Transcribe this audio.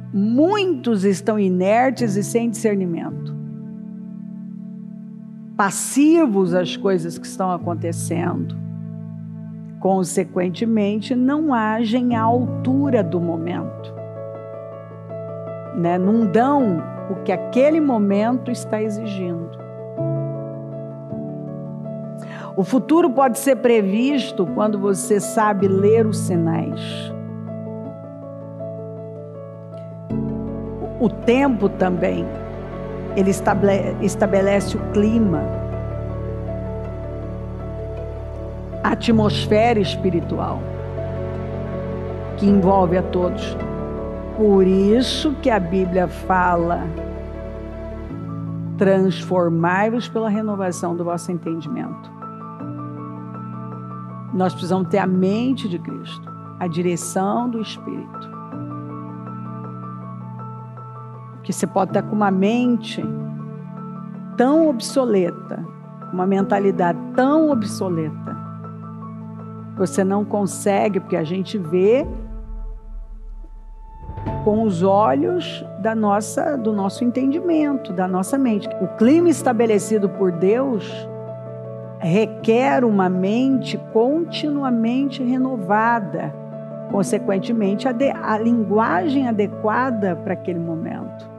Muitos estão inertes e sem discernimento, passivos às coisas que estão acontecendo. Consequentemente, não agem à altura do momento, né? Não dão o que aquele momento está exigindo. O futuro pode ser previsto quando você sabe ler os sinais. O tempo também, ele estabelece o clima, a atmosfera espiritual que envolve a todos. Por isso que a Bíblia fala: transformai-vos pela renovação do vosso entendimento. Nós precisamos ter a mente de Cristo, a direção do Espírito. Porque você pode estar com uma mente tão obsoleta, uma mentalidade tão obsoleta, você não consegue, porque a gente vê com os olhos do nosso entendimento, da nossa mente. O clima estabelecido por Deus requer uma mente continuamente renovada, consequentemente a linguagem adequada para aquele momento.